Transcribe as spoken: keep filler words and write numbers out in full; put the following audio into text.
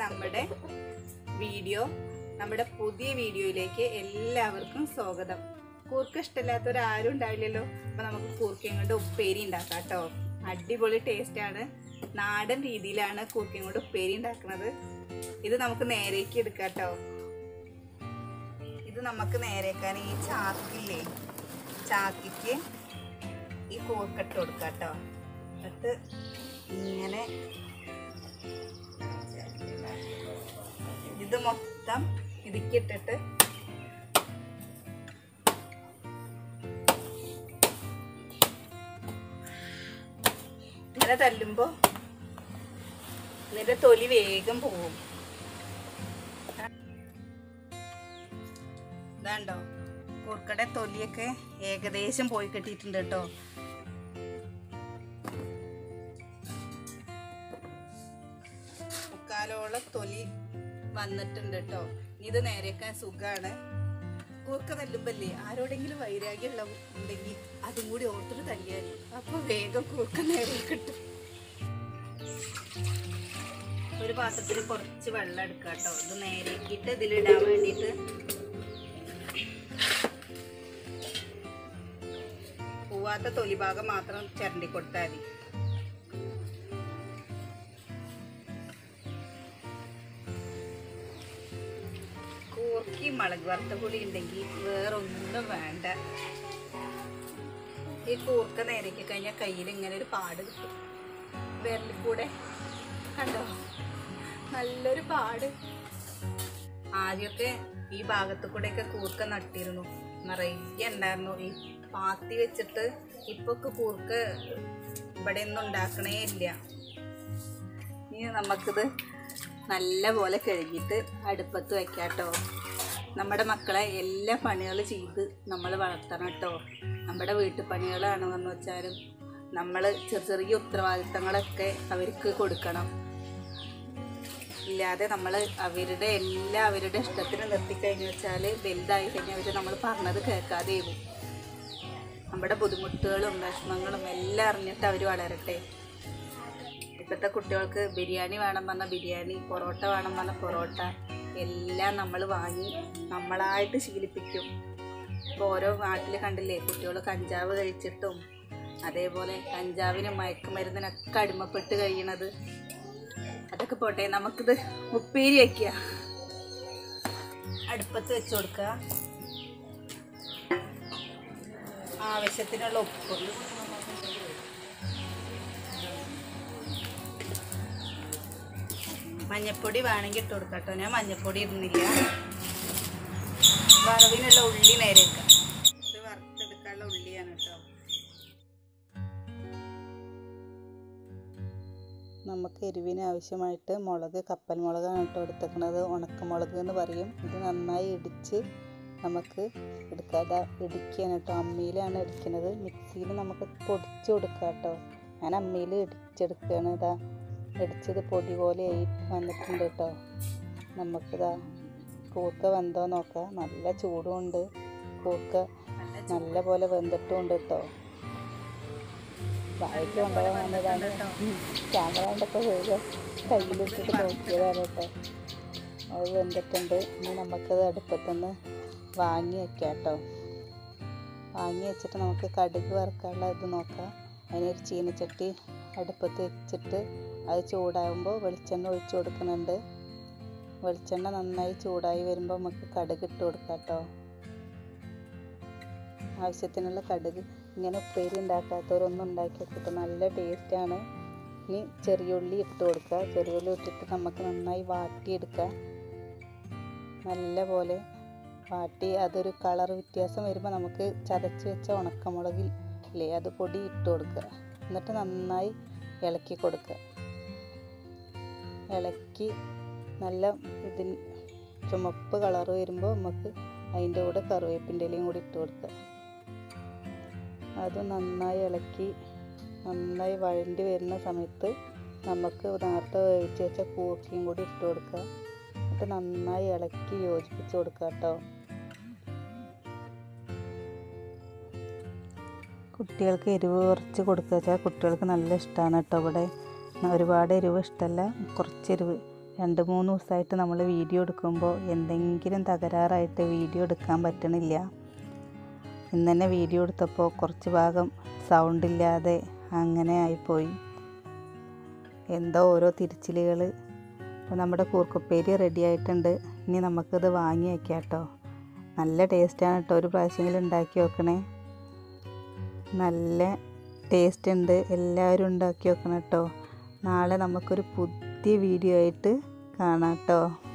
നമ്മുടെ വീഡിയോ നമ്മുടെ പുതിയ വീഡിയോയിലേക്ക് എല്ലാവർക്കും സ്വാഗതം. കൂർക്ക ഇഷ്ടമില്ലാത്തവരാരും ഉണ്ടാവില്ലല്ലോ. അപ്പോൾ നമുക്ക് കൂർക്കയും കൊണ്ട് ഉപ്പേരി ഉണ്ടാക്കാം കേട്ടോ. അടിപൊളി ടേസ്റ്റാണ്. നാടൻ രീതിയിലാണ് കൂർക്കയും കൊണ്ട് ഉപ്പേരി ഉണ്ടാക്കുന്നത്. ഇത് നമുക്ക് നേരേക്ക് എടുക്കാം കേട്ടോ. ഇത് നമുക്ക് നേരേക്കാൻ ഈ ചാക്കില്ലേ, ചാക്കിക്ക് ഈ കൂർക്കട്ട് കൊടുക്കാം കേട്ടോ. എന്നിട്ട് ഇങ്ങനെ ഇത് മൊത്തം ഇടുക്കിയിട്ടിട്ട് ഇങ്ങനെ തല്ലുമ്പോൾ ഇതിൻ്റെ തൊലി വേഗം പോവും. ഇതാണ്ടോ കൂർക്കയുടെ തൊലിയൊക്കെ ഏകദേശം പോയി കിട്ടിയിട്ടുണ്ട് കേട്ടോ. മുക്കാലോളം തൊലി വന്നിട്ടുണ്ട് കേട്ടോ. ഇത് നേരെക്കാൻ സുഖമാണ്. കൂർക്ക തല്ലുമ്പല്ലേ ആരോടെങ്കിലും വൈരാഗ്യമുള്ള ഉണ്ടെങ്കിൽ അതും കൂടി ഓർത്തിട്ട് തല്ലിയാൽ അപ്പൊ വേഗം കൂർക്ക നേരെ കിട്ടും. ഒരു പാത്രത്തിൽ കുറച്ച് വെള്ളം എടുക്കുക കേട്ടോ. ഇത് നേരേക്കിട്ട് ഇതിലിടാൻ വേണ്ടിയിട്ട് പോവാത്ത തൊലി ഭാഗം മാത്രം ചിരണ്ടി കൊടുത്താൽ മതി. കൂർക്കി മുളക് വറുത്ത പൊടി ഉണ്ടെങ്കിൽ വേറൊന്നും വേണ്ട. ഈ കൂർക്ക നേരേക്ക് കഴിഞ്ഞാൽ കയ്യിൽ ഇങ്ങനെ ഒരു പാട് കിട്ടും. വിരലിൽ കൂടെ കണ്ടോ, നല്ലൊരു പാട്. ആദ്യമൊക്കെ ഈ ഭാഗത്തു കൂടെയൊക്കെ കൂർക്ക നട്ടിരുന്നു, നിറയെ ഉണ്ടായിരുന്നു. ഈ പാത്തി വെച്ചിട്ട് ഇപ്പൊക്കെ കൂർക്ക ഇവിടെ ഒന്നും ഉണ്ടാക്കണേ ഇല്ല. ഇനി നമുക്കിത് നല്ല പോലെ കഴുകിയിട്ട് അടുപ്പത്ത് വെക്കാം കേട്ടോ. നമ്മുടെ മക്കളെ എല്ലാ പണികളും ചെയ്ത് നമ്മൾ വളർത്തണം കേട്ടോ. നമ്മുടെ വീട്ടുപണികളാണെന്ന് വെച്ചാലും നമ്മൾ ചെറിയ ചെറിയ ഉത്തരവാദിത്തങ്ങളൊക്കെ അവർക്ക് കൊടുക്കണം. ഇല്ലാതെ നമ്മൾ അവരുടെ എല്ലാ അവരുടെ ഇഷ്ടത്തിന് നിർത്തിക്കഴിഞ്ഞു വെച്ചാൽ വലുതായി കഴിഞ്ഞാൽ അവർ നമ്മൾ പറഞ്ഞത് കേൾക്കാതെ ആവും. നമ്മുടെ ബുദ്ധിമുട്ടുകളും വിഷമങ്ങളും എല്ലാം അറിഞ്ഞിട്ട് അവർ വളരട്ടെ. ഇപ്പോഴത്തെ കുട്ടികൾക്ക് ബിരിയാണി വേണം പറഞ്ഞാൽ ബിരിയാണി, പൊറോട്ട വേണം പറഞ്ഞാൽ പൊറോട്ട, എല്ലാം നമ്മൾ വാങ്ങി നമ്മളായിട്ട് ശീലിപ്പിക്കും. ഇപ്പോൾ ഓരോ നാട്ടിൽ കണ്ടില്ലേ കുട്ടികൾ കഞ്ചാവ് കഴിച്ചിട്ടും അതേപോലെ കഞ്ചാവിനും മയക്കുമരുന്നിനൊക്കെ അടിമപ്പെട്ട് കഴിയണത്. അതൊക്കെ പോട്ടെ, നമുക്കിത് ഉപ്പേരി വയ്ക്കുക. അടുപ്പത്ത് വെച്ച് കൊടുക്കുക. ആവശ്യത്തിനുള്ള ഉപ്പ്, മഞ്ഞപ്പൊടി വേണമെങ്കിൽ ഇട്ട് കൊടുക്കാം കേട്ടോ. ഞാൻ മഞ്ഞപ്പൊടി ഇടുന്നില്ല. വറവിനുള്ള ഉള്ളി നേരെ വെക്കാം. ഇത് വറുത്തെടുക്കാനുള്ള ഉള്ളിയാണ് കേട്ടോ. നമുക്ക് എരിവിന് ആവശ്യമായിട്ട് മുളക് കപ്പൽ മുളകാണ് കേട്ടോ എടുത്തേക്കുന്നത്. ഉണക്കമുളക് എന്ന് പറയും. ഇത് നന്നായി ഇടിച്ച് നമുക്ക് എടുക്കാതെ ഇടിക്കുകയാണ് കേട്ടോ. അമ്മിയിലാണ് ഇടിക്കുന്നത്. മിക്സിയിൽ നമുക്ക് പൊടിച്ച് കൊടുക്കാം കേട്ടോ. ഞാൻ അമ്മിയിൽ ഇടിച്ചെടുക്കുകയാണ്. ഇതാ ഇടിച്ചത് പൊടി പോലെ ആയി വന്നിട്ടുണ്ട് കേട്ടോ. നമുക്കിതാ കൂർക്ക വെന്തോ നോക്കാം. നല്ല ചൂടുമുണ്ട്. കൂർക്ക നല്ല പോലെ വെന്തിട്ടുമുണ്ട് കേട്ടോ. വായിക്ക് കൊണ്ടുപോകാൻ വന്നതാണ്. ക്യാമറ കൊണ്ടൊക്കെ വേഗം കയ്യിലിട്ടിട്ട് നോക്കിയതാണ് കേട്ടോ. അത് വെന്തിട്ടുണ്ട്. ഇനി നമുക്കത് അടുപ്പത്തുനിന്ന് വാങ്ങി വയ്ക്കാം കേട്ടോ. വാങ്ങി വെച്ചിട്ട് നമുക്ക് കടുക് വറുക്കാനുള്ള ഇത് നോക്കാം. അതിനൊരു ചീനച്ചട്ടി അടുപ്പത്ത് വെച്ചിട്ട് അത് ചൂടാകുമ്പോൾ വെളിച്ചെണ്ണ ഒഴിച്ച് കൊടുക്കുന്നുണ്ട്. വെളിച്ചെണ്ണ നന്നായി ചൂടായി വരുമ്പോൾ നമുക്ക് കടുക് ഇട്ട് കൊടുക്കാം കേട്ടോ. ആവശ്യത്തിനുള്ള കടുക്. ഇങ്ങനെ ഉപ്പേരി ഉണ്ടാക്കാത്തവരൊന്നും ഉണ്ടാക്കി വെച്ചിട്ട് നല്ല ടേസ്റ്റാണ്. ഇനി ചെറിയുള്ളി ഇട്ട് കൊടുക്കുക. ചെറിയുള്ളി ഇട്ടിട്ട് നമുക്ക് നന്നായി വാട്ടിയെടുക്കുക. നല്ല പോലെ വാട്ടി അതൊരു കളർ വ്യത്യാസം വരുമ്പോൾ നമുക്ക് ചതച്ച് വെച്ച ഉണക്കമുളകിൽ ഇല്ലേ അത് പൊടി ഇട്ട് കൊടുക്കുക. എന്നിട്ട് നന്നായി ഇളക്കി കൊടുക്കുക. ഇളക്കി നല്ല ഇതിന് ചുമപ്പ് കളർ വരുമ്പോൾ നമുക്ക് അതിൻ്റെ കൂടെ കറിവേപ്പിൻ്റെ ഇലയും കൂടി ഇട്ട് കൊടുക്കുക. അത് നന്നായി ഇളക്കി നന്നായി വഴണ്ടി വരുന്ന സമയത്ത് നമുക്ക് നേരത്തെ വേവിച്ച് വെച്ച കൂർക്കയും കൂടി ഇട്ട് കൊടുക്കുക. എന്നിട്ട് നന്നായി ഇളക്കി യോജിപ്പിച്ച് കൊടുക്കുക കേട്ടോ. കുട്ടികൾക്ക് എരിവ് കുറച്ച് കൊടുക്കുക വെച്ചാൽ കുട്ടികൾക്ക് നല്ല ഇഷ്ടമാണ് കേട്ടോ. ഇവിടെ ഒരുപാട് എരിവ് ഇഷ്ടമല്ല, കുറച്ച് എരിവ് രണ്ട് മൂന്ന് ദിവസമായിട്ട് നമ്മൾ വീഡിയോ എടുക്കുമ്പോൾ എന്തെങ്കിലും തകരാറായിട്ട് വീഡിയോ എടുക്കാൻ പറ്റണില്ല. ഇന്ന് തന്നെ വീഡിയോ എടുത്തപ്പോൾ കുറച്ച് ഭാഗം സൗണ്ട് ഇല്ലാതെ അങ്ങനെ ആയിപ്പോയി. എന്തോ ഓരോ തിരിച്ചിലുകൾ. അപ്പോൾ നമ്മുടെ കൂർക്കുപ്പേരി റെഡി ആയിട്ടുണ്ട്. ഇനി നമുക്കിത് വാങ്ങി വയ്ക്കാം കേട്ടോ. നല്ല ടേസ്റ്റാണ് കേട്ടോ. ഒരു പ്രാവശ്യമെങ്കിലും ഉണ്ടാക്കി വെക്കണേ. നല്ല ടേസ്റ്റ് ഉണ്ട്. എല്ലാവരും ഉണ്ടാക്കി വെക്കണം കേട്ടോ. നാളെ നമുക്കൊരു പുതിയ വീഡിയോ ആയിട്ട് കാണാം കേട്ടോ.